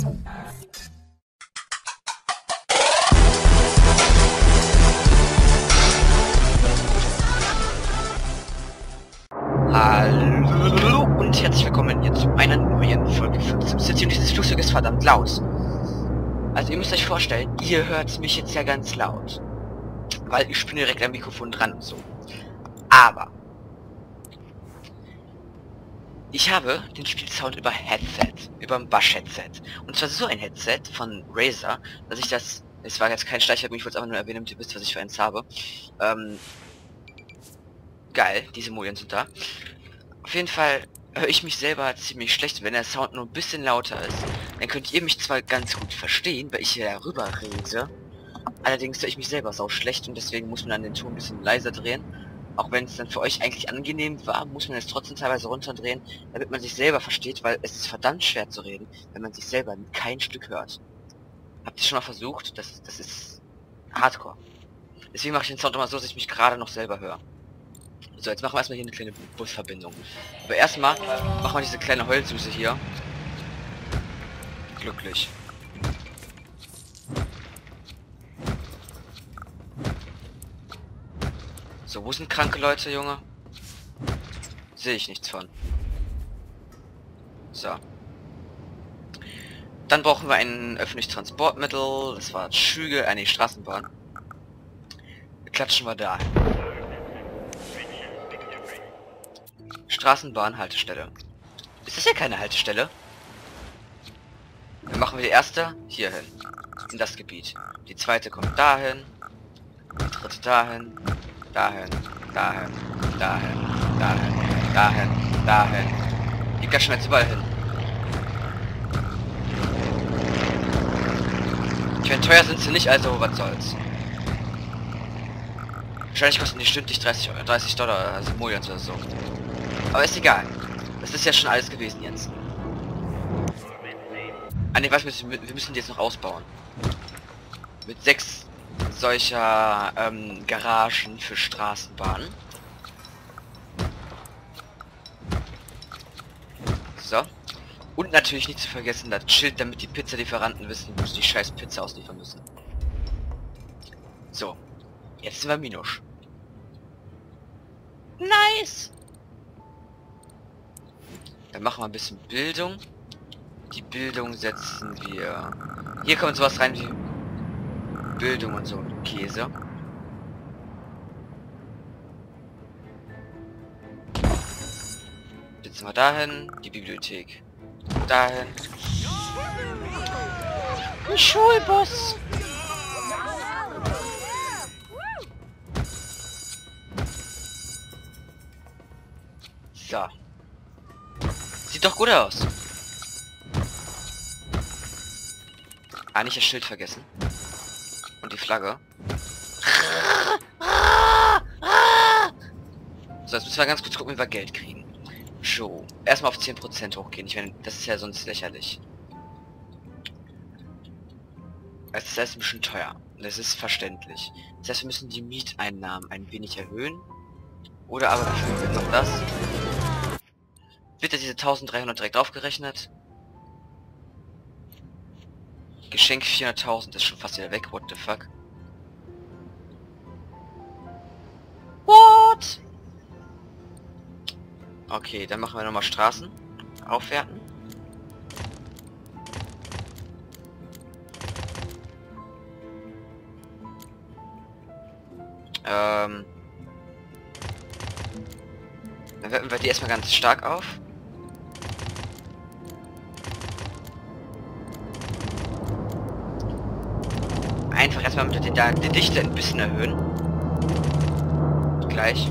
Hallo und herzlich willkommen hier zu einer neuen Folge von SimCity, und dieses Flugzeug ist verdammt laut. Also ihr müsst euch vorstellen, ihr hört mich jetzt ja ganz laut, weil ich bin direkt am Mikrofon dran und so. Aber ich habe den Spielsound über Headset, über ein Bosch-Headset. Und zwar so ein Headset von Razer, dass ich das... Es war jetzt kein Schleichwerbung, ich wollte es einfach nur erwähnen, damit ihr wisst, was ich für eins habe. Geil, diese Mulien sind da. Auf jeden Fall höre ich mich selber ziemlich schlecht. Wenn der Sound nur ein bisschen lauter ist, dann könnt ihr mich zwar ganz gut verstehen, weil ich hier darüber rede. Allerdings höre ich mich selber sau schlecht und deswegen muss man dann den Ton ein bisschen leiser drehen. Auch wenn es dann für euch eigentlich angenehm war, muss man es trotzdem teilweise runterdrehen, damit man sich selber versteht, weil es ist verdammt schwer zu reden, wenn man sich selber kein Stück hört. Habt ihr schon mal versucht? Das ist Hardcore. Deswegen mache ich den Sound immer so, dass ich mich gerade noch selber höre. So, jetzt machen wir erstmal hier eine kleine Busverbindung. Aber erstmal machen wir diese kleine Heulsuse hier glücklich. So, wo sind kranke Leute, Junge? Sehe ich nichts von. So. Dann brauchen wir ein öffentliches Transportmittel. Das war Züge, eine Straßenbahn. Klatschen wir da. Straßenbahnhaltestelle. Ist das ja keine Haltestelle? Dann machen wir die erste hier hin. In das Gebiet. Die zweite kommt dahin. Die dritte dahin. Dahin. Dahin. Dahin. Dahin. Dahin. Dahin. Die kann schon jetzt überall hin. Ich meine, teuer sind sie nicht, also was soll's. Wahrscheinlich kosten die stündlich 30 $, also Mojans oder so. Aber ist egal. Das ist ja schon alles gewesen jetzt. Ah ne, was wir müssen die jetzt noch ausbauen. Mit 6 solcher Garagen für Straßenbahnen. So. Und natürlich nicht zu vergessen das Schild, damit die Pizzalieferanten wissen, wo sie die scheiß Pizza ausliefern müssen. So. Jetzt sind wir Minusch. Nice! Dann machen wir ein bisschen Bildung. Die Bildung setzen wir... Hier kommt sowas rein wie Bildung und so Käse. Setzen wir dahin. Die Bibliothek. Dahin. Ein Schulbus. So. Sieht doch gut aus. Ah, nicht das Schild vergessen. Und die Flagge. So, jetzt müssen wir ganz kurz gucken, wie wir Geld kriegen. So. Erstmal auf 10% hochgehen. Ich meine, das ist ja sonst lächerlich. Es ist alles ein bisschen teuer. Das ist verständlich. Das heißt, wir müssen die Mieteinnahmen ein wenig erhöhen. Oder aber wie viel wird noch das? Wird ja diese 1300 direkt aufgerechnet. Geschenk 400.000 ist schon fast wieder weg. What the fuck? What? Okay, dann machen wir nochmal Straßen. Aufwerten. Dann werten wir die erstmal ganz stark auf. Einfach erstmal mit die Dichte ein bisschen erhöhen. Gleich.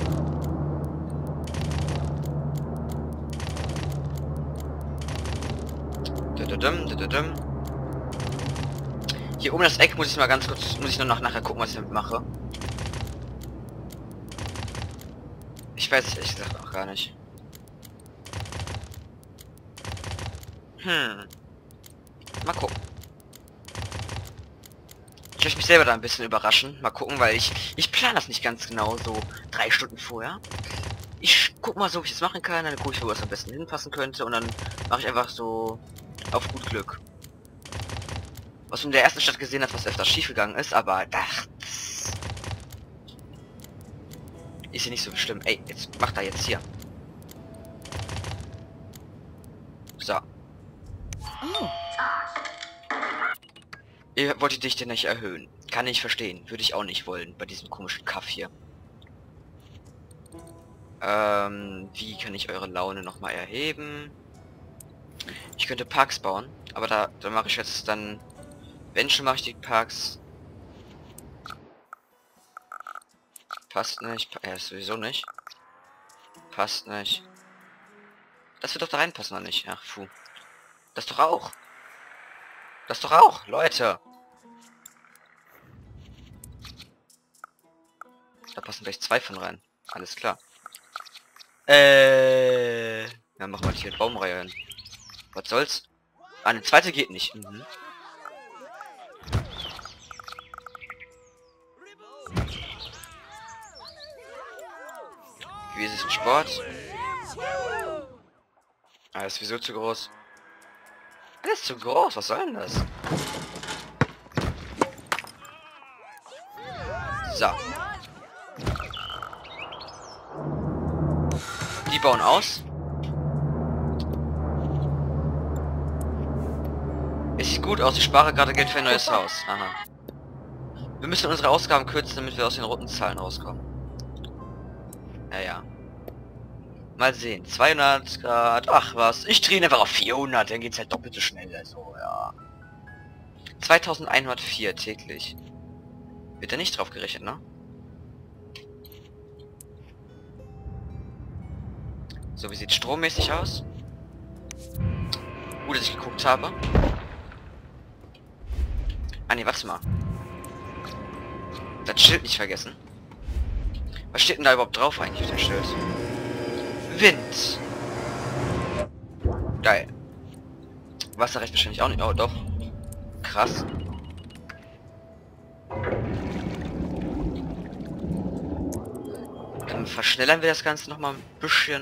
Hier oben das Eck muss ich mal ganz kurz, muss ich nur noch nachher gucken, was ich damit mache. Ich weiß es ehrlich gesagt auch gar nicht. Mal gucken. Ich möchte mich selber da ein bisschen überraschen. Mal gucken, weil ich plane das nicht ganz genau so 3 Stunden vorher. Ich guck mal so, wie ich das machen kann. Dann gucke ich, wo es am besten hinpassen könnte. Und dann mache ich einfach so auf gut Glück. was man in der ersten Stadt gesehen hat, was öfter schiefgegangen ist, aber das ist hier nicht so schlimm. Ey, jetzt macht er jetzt hier. So. Ihr wolltet dich denn nicht erhöhen. Kann ich verstehen. Würde ich auch nicht wollen bei diesem komischen Kaff hier. Wie kann ich eure Laune nochmal erheben? Ich könnte Parks bauen, aber da mache ich jetzt dann... Wenn schon mache ich die Parks... Passt nicht. Sowieso nicht. Passt nicht. Das wird doch da reinpassen, oder nicht? Ach, puh. Das doch auch. Das doch auch, Leute. Da passen gleich 2 von rein. Alles klar. Ja, machen wir hier Baumreihe hin. Was soll's? Ah, eine zweite geht nicht. Mhm. Wie ist es im Sport? Ah, ist wieso zu groß? Das ist zu groß, was soll denn das? So. Die bauen aus. Es sieht gut aus, ich spare gerade Geld für ein neues Haus. Aha. Wir müssen unsere Ausgaben kürzen, damit wir aus den roten Zahlen rauskommen. Ja. Mal sehen. 200 Grad. Ach was. Ich drehe einfach auf 400. Dann geht's halt doppelt so schnell. Also, ja. 2104 täglich. Wird da nicht drauf gerechnet, ne? So, wie sieht strommäßig aus? Gut, dass ich geguckt habe. Ah ne, warte mal. Das Schild nicht vergessen. Was steht denn da überhaupt drauf eigentlich auf dem Schild? Wind. Geil. Wasserrecht wahrscheinlich auch nicht. Oh, doch. Krass. Dann verschnellern wir das Ganze noch mal ein bisschen.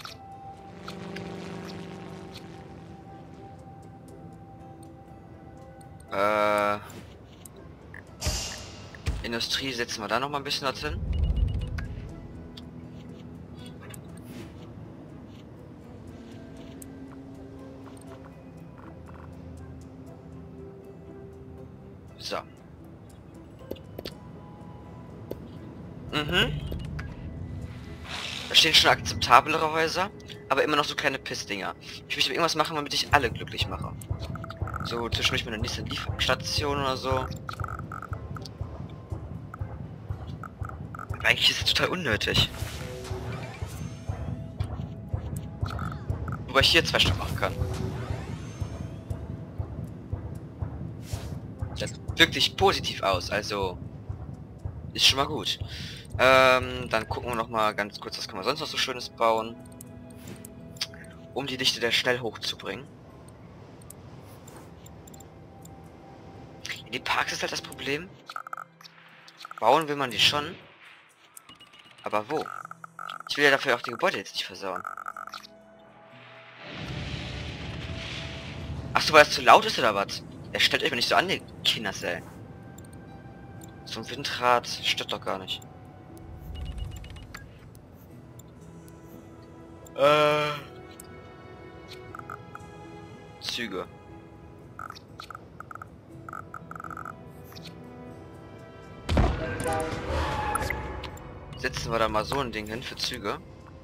Industrie setzen wir da noch mal ein bisschen dorthin. So. Da stehen schon akzeptablere Häuser, aber immer noch so kleine Pissdinger. Ich möchte irgendwas machen, damit ich alle glücklich mache. So zwischendurch mit einer nächsten Lieferstation oder so. Aber eigentlich ist es total unnötig. Wobei ich hier 2 Stück machen kann. Das wirkt sich positiv aus, also ist schon mal gut. Dann gucken wir noch mal ganz kurz, was kann man sonst noch so Schönes bauen, um die Dichte der schnell hochzubringen. In die Parks ist halt das Problem. Bauen will man die schon, aber wo? Ich will ja dafür auch die Gebäude jetzt nicht versauen. Ach so, weil es zu laut ist oder was? Er stellt euch mal nicht so an, die Kinders, ey. So ein Windrad stört doch gar nicht. Züge. Setzen wir da mal so ein Ding hin für Züge.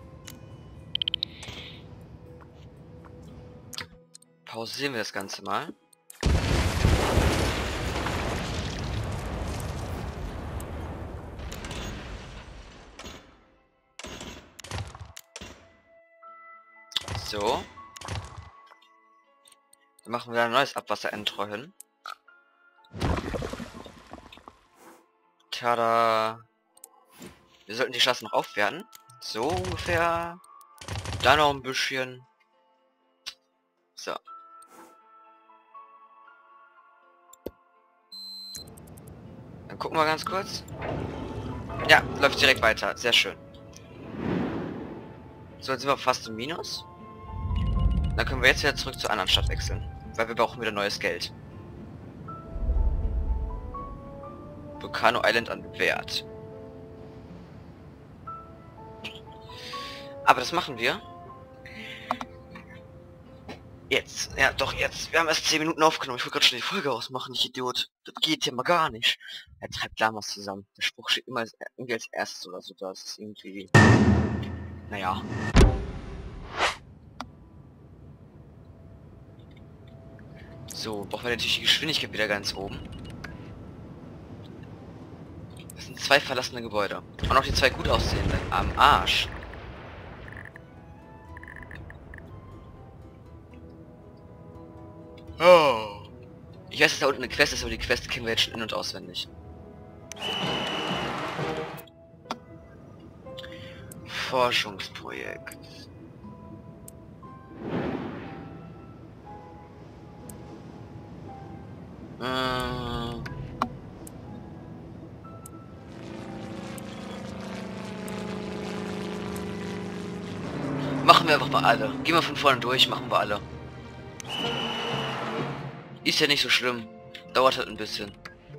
Pausieren wir das Ganze mal. So. Dann machen wir ein neues Abwasserendrohr hin. Tada. Wir sollten die Straße noch aufwerten. So ungefähr. Da noch ein bisschen. So. Dann gucken wir ganz kurz. Ja, läuft direkt weiter. Sehr schön. So, jetzt sind wir fast im Minus. Dann können wir jetzt wieder zurück zur anderen Stadt wechseln. Weil wir brauchen wieder neues Geld. Volcano Island an Wert. Aber das machen wir. Jetzt. Ja, doch jetzt. Wir haben erst 10 Minuten aufgenommen. Ich wollte gerade schon die Folge ausmachen, ich Idiot. Das geht ja mal gar nicht. Er treibt Lamas zusammen. Der Spruch steht immer irgendwie als erstes oder so. Das ist irgendwie... Naja. So, brauchen wir natürlich die Geschwindigkeit wieder ganz oben. Das sind 2 verlassene Gebäude. Und auch die 2 gut aussehenden. Am Arsch. Oh. Ich weiß, dass da unten eine Quest ist, aber die Quest kennen wir jetzt schon in- und auswendig. Forschungsprojekt. Machen wir einfach mal alle. Gehen wir von vorne durch, machen wir alle. Ist ja nicht so schlimm. Dauert halt ein bisschen.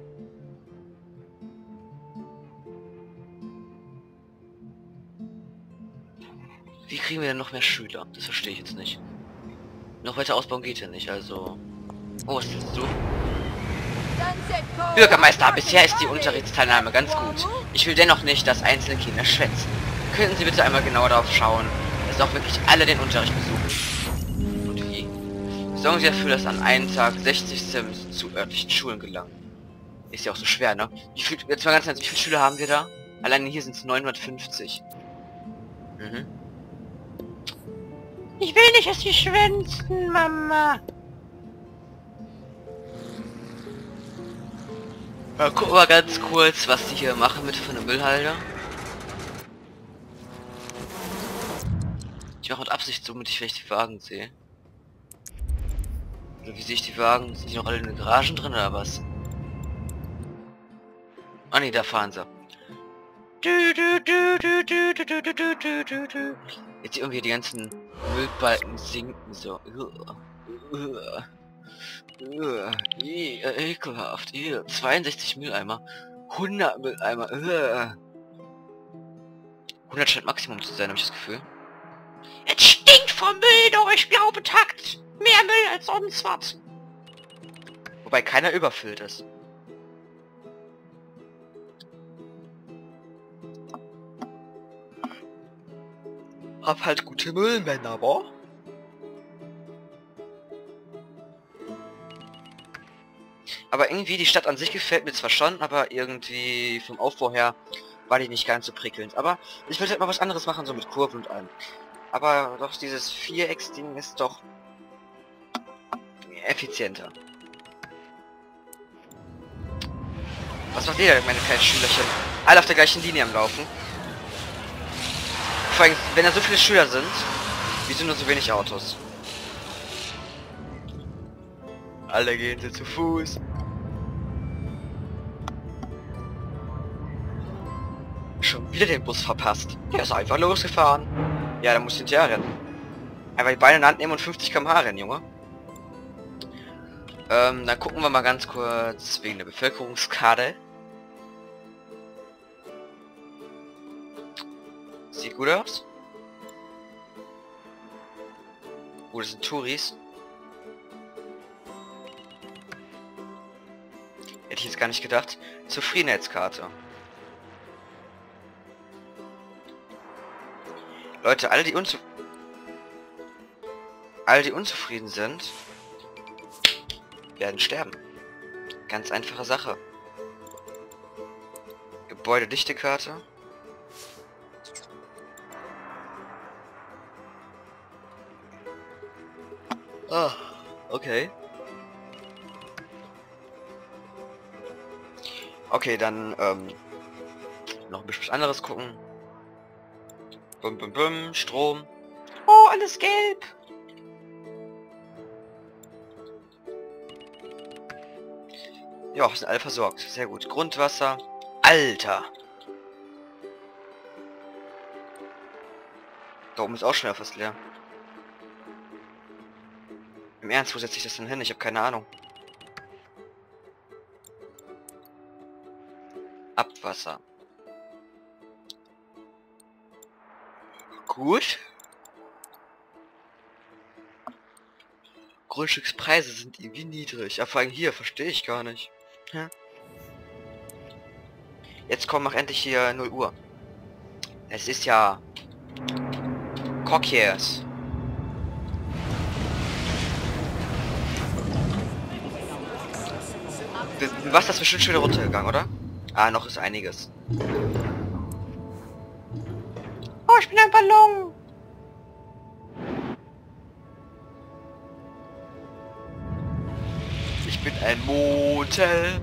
Wie kriegen wir denn noch mehr Schüler? Das verstehe ich jetzt nicht. Noch weiter ausbauen geht ja nicht, also... Oh, was willst du? Bürgermeister, bisher ist die Unterrichtsteilnahme ganz gut. Ich will dennoch nicht, dass einzelne Kinder schwänzen. Könnten Sie bitte einmal genauer darauf schauen, dass auch wirklich alle den Unterricht besuchen? Und wie? Sorgen Sie dafür, dass an einem Tag 60 Sims zu örtlichen Schulen gelangen. Ist ja auch so schwer, ne? Jetzt mal ganz ernst, wie viele Schüler haben wir da? Alleine hier sind es 950. Mhm. Ich will nicht, dass sie schwänzen, Mama. Mal gucken wir ganz kurz, was die hier machen mit von der Müllhalde. Ich mache mit Absicht so, damit ich vielleicht die Wagen sehe. Oder wie sehe ich die Wagen? Sind die noch alle in den Garagen drin oder was? Ah ne, da fahren sie. Jetzt irgendwie die ganzen Müllbalken sinken so. Ekelhaft. 62 Mülleimer. 100 Mülleimer. 100 scheint Maximum zu sein, habe ich das Gefühl. Es stinkt vom Müll, doch ich glaube Takt. Mehr Müll als sonst was. Wobei keiner überfüllt ist. Hab halt gute Müllmänner, wa? Aber irgendwie, die Stadt an sich gefällt mir zwar schon, aber irgendwie vom Aufbau her war die nicht ganz so prickelnd. Aber ich will halt mal was anderes machen, so mit Kurven und allem. Aber doch dieses Vierecks-Ding ist doch effizienter. Was macht ihr, meine kleinen Schülerchen? Alle auf der gleichen Linie am Laufen. Vor allem, wenn da so viele Schüler sind, wieso nur so wenig Autos? Alle gehen sie zu Fuß. Schon wieder den Bus verpasst. Der ist einfach losgefahren. Ja, da muss ich hinterher rennen. Einfach die Beine in die Hand nehmen und 50 km/h rennen, Junge. Dann gucken wir mal ganz kurz wegen der Bevölkerungskarte. Sieht gut aus. Oh, das sind Touris. Hätte ich jetzt gar nicht gedacht. Zufriedenheitskarte. Leute, alle die unzufrieden sind, werden sterben. Ganz einfache Sache. Gebäudedichtekarte. Ah, okay. Okay, dann noch ein bisschen anderes gucken. Bum bum bum, Strom. Oh, alles gelb. Ja, sind alle versorgt. Sehr gut. Grundwasser. Alter. Da oben ist auch schon wieder fast leer. Im Ernst, wo setze ich das denn hin? Ich habe keine Ahnung. Wasser. Gut. Grundstückspreise sind irgendwie niedrig. Ja, vor allem hier, verstehe ich gar nicht. Ja. Jetzt komm, mach endlich hier 0 Uhr. Es ist ja... Cockyears. Was, das bestimmt schon wieder runtergegangen, oder? Ah, noch ist einiges. Oh, ich bin ein Ballon. Ich bin ein Motel.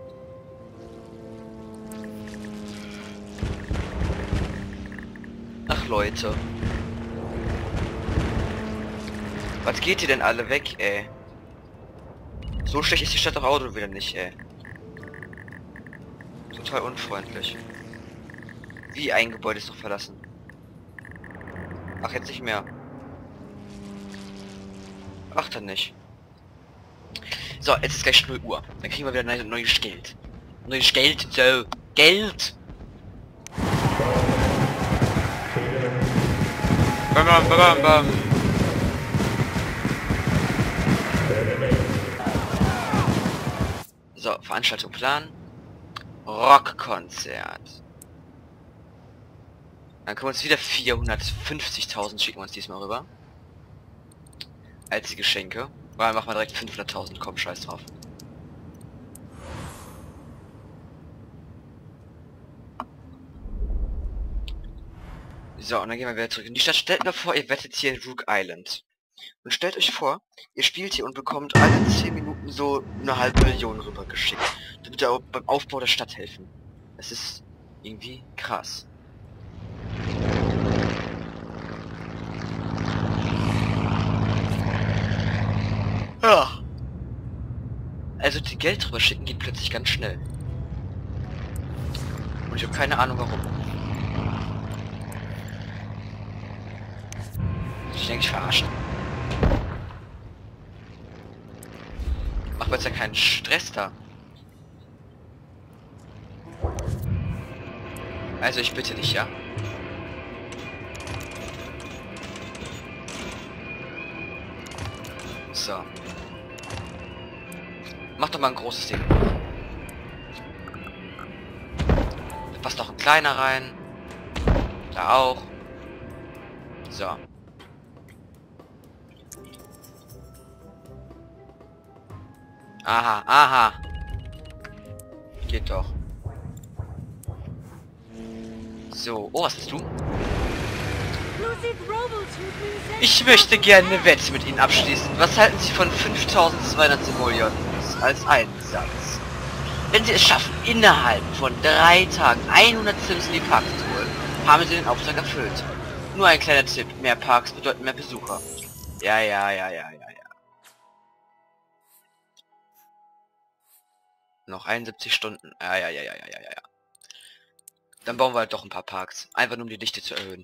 Ach, Leute. Was geht ihr denn alle weg, ey? So schlecht ist die Stadt doch Auto wieder nicht, ey. Total unfreundlich. Wie ein Gebäude ist noch verlassen. Ach, jetzt nicht mehr. Ach, dann nicht. So, jetzt ist gleich 0 Uhr. Dann kriegen wir wieder neues Geld. Neues Geld, so. Geld! Bam, bam, bam, bam. So, Veranstaltung planen. Rockkonzert. Dann können wir uns wieder 450.000 schicken wir uns diesmal rüber. Als die Geschenke. Weil machen wir direkt 500.000. Komm, scheiß drauf. So, und dann gehen wir wieder zurück in die Stadt. Stellt mir vor, ihr wettet hier in Rook Island. Und stellt euch vor, ihr spielt hier und bekommt alle 10 Minuten so eine halbe Million rübergeschickt. Damit ihr beim Aufbau der Stadt helfen. Das ist irgendwie krass. Ja. Also die Geld drüber schicken geht plötzlich ganz schnell. Und ich habe keine Ahnung warum. Ich denke, ich verarschen. Macht mir jetzt ja keinen Stress da. Also ich bitte dich, ja. So. Mach doch mal ein großes Ding. Da passt noch ein kleiner rein. Da auch. So. Aha, aha. Geht doch. So, oh, was bist du? Ich möchte gerne eine Wette mit Ihnen abschließen. Was halten Sie von 5200 Simoleons als Einsatz? Wenn Sie es schaffen, innerhalb von 3 Tagen 100 Sims in die Parks zu holen, haben Sie den Auftrag erfüllt. Nur ein kleiner Tipp, mehr Parks bedeuten mehr Besucher. Ja. Noch 71 Stunden. Ja. Dann bauen wir halt doch ein paar Parks. Einfach nur um die Dichte zu erhöhen.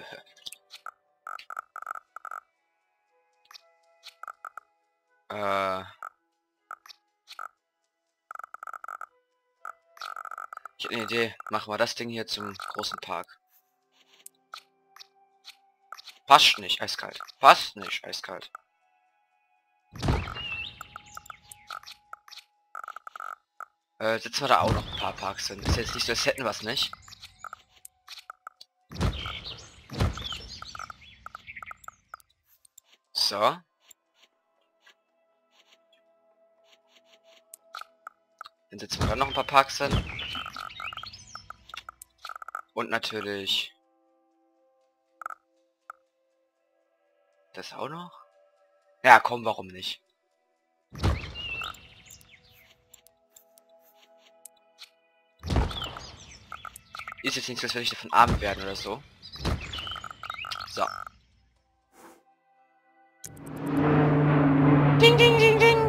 Ich habe eine Idee. Machen wir das Ding hier zum großen Park. Passt nicht, eiskalt. Passt nicht, eiskalt. Setzen wir da auch noch ein paar Parks hin. Ist jetzt nicht so, als hätten wir es nicht. So. Dann setzen wir da noch ein paar Parks hin. Und natürlich... Das auch noch? Ja, komm, warum nicht? Ist jetzt nicht so, als würde ich davon arm werden oder so. So. Ding, ding, ding, ding.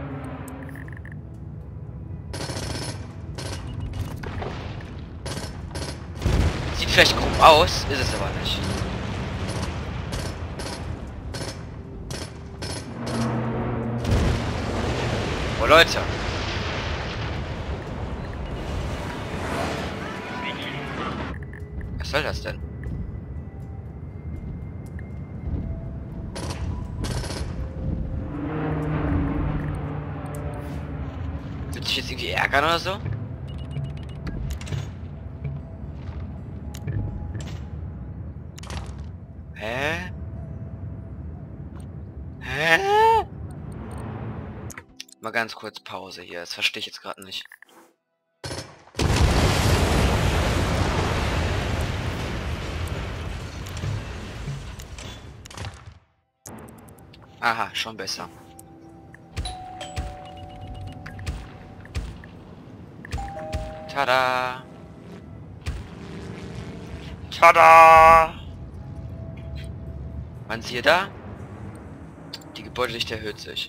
Sieht vielleicht grob aus, ist es aber nicht. Oh Leute. soll das denn? Willst du dich jetzt irgendwie ärgern oder so? Hä? Hä? Mal ganz kurz Pause hier. Das verstehe ich jetzt gerade nicht. Aha, schon besser. Tada! Tada! Man sieht da? Die Gebäudedichte erhöht sich.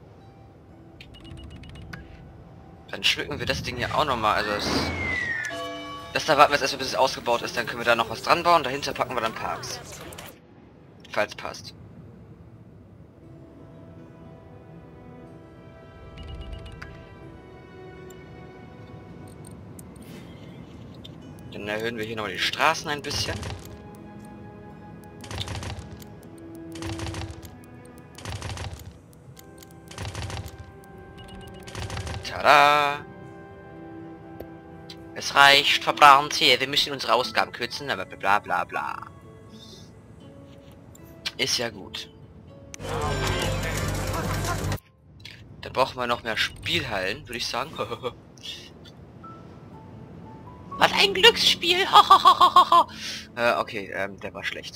Dann schmücken wir das Ding hier auch nochmal. Also das da warten wir jetzt erstmal, bis es ausgebaut ist. Dann können wir da noch was dran bauen. Dahinter packen wir dann Parks. Falls passt. Dann erhöhen wir hier nochmal die Straßen ein bisschen. Tada! Es reicht, verbrannt hier. Wir müssen unsere Ausgaben kürzen, aber bla bla bla. Ist ja gut. Dann brauchen wir noch mehr Spielhallen, würde ich sagen. Was ein Glücksspiel! Okay, der war schlecht.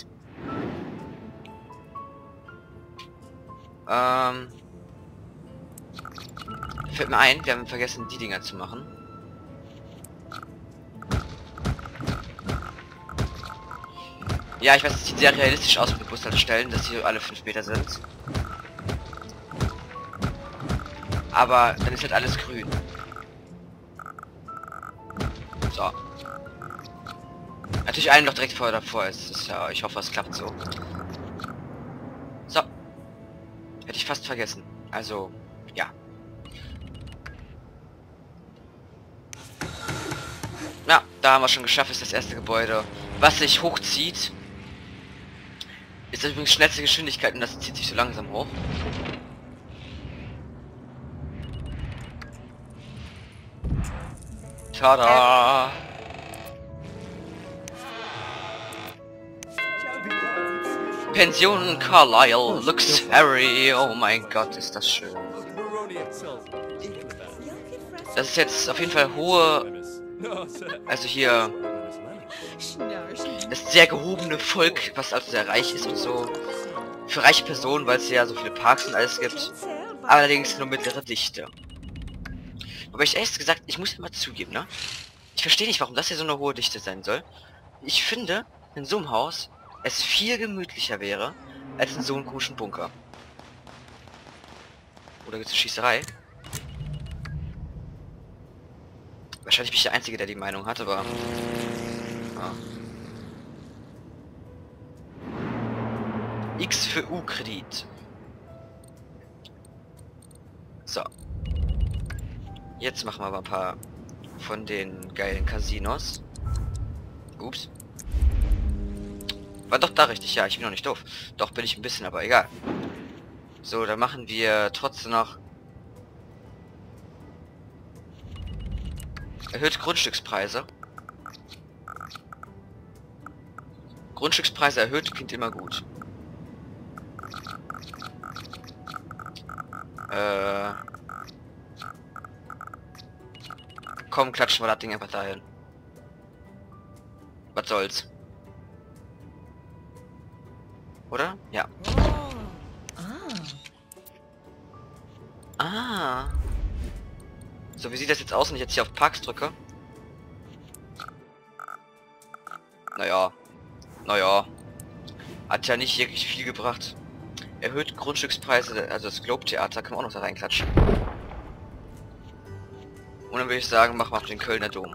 Fällt mir ein, wir haben vergessen, die Dinger zu machen. Ja, ich weiß, es sieht sehr realistisch aus mit den Bushaltestellen, dass hier alle 5 Meter sind. Aber dann ist halt alles grün. So. Natürlich einen noch direkt vorher davor ist ja, ich hoffe, es klappt so. So. Hätte ich fast vergessen. Also, ja. Ja, da haben wir schon geschafft, ist das erste Gebäude, was sich hochzieht. Ist übrigens schnellste Geschwindigkeit und das zieht sich so langsam hoch. Tada! Pension Carlisle looks very... Oh mein Gott, ist das schön. Das ist jetzt auf jeden Fall hohe... Also hier... Das sehr gehobene Volk, was also sehr reich ist und so. Für reiche Personen, weil es ja so viele Parks und alles gibt. Allerdings nur mittlere Dichte. Aber ich ehrlich gesagt, ich muss immer zugeben, ne? Ich verstehe nicht, warum das hier so eine hohe Dichte sein soll. Ich finde, in so einem Haus es viel gemütlicher wäre, als in so einem komischen Bunker. Oder gibt es eine Schießerei? Wahrscheinlich bin ich der Einzige, der die Meinung hat, aber... Ja. X für U-Kredit. So. Jetzt machen wir aber ein paar von den geilen Casinos. Ups. War doch da richtig, ja, ich bin noch nicht doof. Doch bin ich ein bisschen, aber egal. So, dann machen wir trotzdem noch... Erhöht Grundstückspreise. Grundstückspreise erhöht klingt immer gut. Komm, klatschen wir das Ding einfach dahin. Was soll's? Oder? Ja. Ah. So, wie sieht das jetzt aus, wenn ich jetzt hier auf Parks drücke? Naja. Naja. Hat ja nicht wirklich viel gebracht. Erhöht Grundstückspreise, also das Globe Theater kann man auch noch da reinklatschen. Und dann würde ich sagen, machen wir auch den Kölner Dom.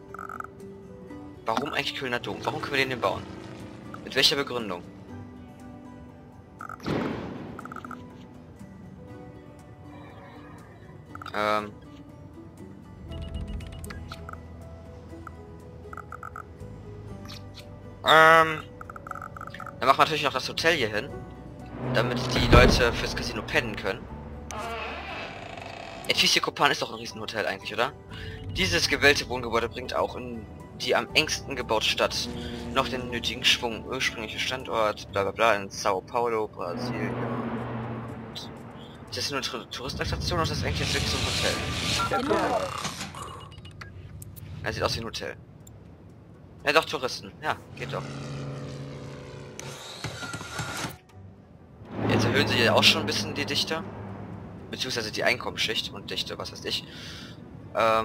Warum eigentlich Kölner Dom? Warum können wir den denn bauen? Mit welcher Begründung? Dann machen wir natürlich noch das Hotel hier hin, damit die Leute fürs Casino pennen können. Kopan ist doch ein Riesenhotel eigentlich, oder? Dieses gewählte Wohngebäude bringt auch in die am engsten gebaute Stadt noch den nötigen Schwung. Ursprünglicher Standort, bla bla bla, in Sao Paulo, Brasilien. Ist das nur eine Touristenattraktion oder ist das eigentlich jetzt wirklich so ein Hotel? Genau. Er sieht aus wie ein Hotel. Ja doch, Touristen. Ja, geht doch. Jetzt erhöhen sie ja auch schon ein bisschen die Dichte. Beziehungsweise die Einkommensschicht und Dichte, was weiß ich. Ach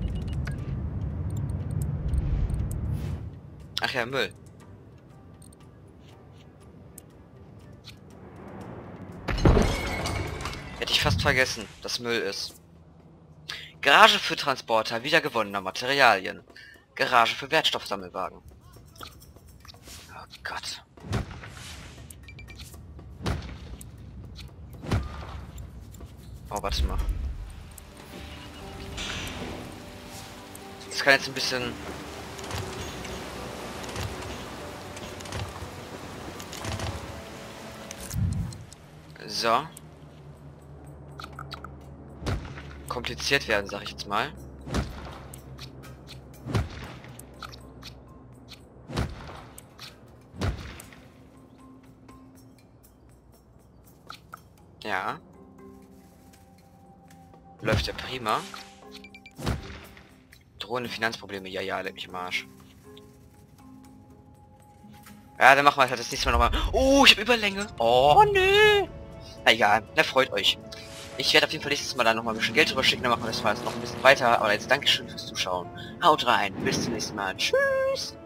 ja, Müll. Hätte ich fast vergessen, dass Müll ist. Garage für Transporter wiedergewonnener Materialien. Garage für Wertstoffsammelwagen. Oh Gott. Oh, warte mal. Das kann jetzt ein bisschen... So. Kompliziert werden, sag ich jetzt mal. Ja. Läuft ja prima. Drohende Finanzprobleme, ja, ja, leck mich im Arsch. Ja, dann machen wir halt das nächste Mal nochmal. Oh, ich habe Überlänge. Oh, nö. Na egal, na freut euch. Ich werde auf jeden Fall nächstes Mal dann nochmal ein bisschen Geld drüber schicken, dann machen wir das mal jetzt noch ein bisschen weiter. Aber jetzt Dankeschön fürs Zuschauen. Haut rein, bis zum nächsten Mal. Tschüss.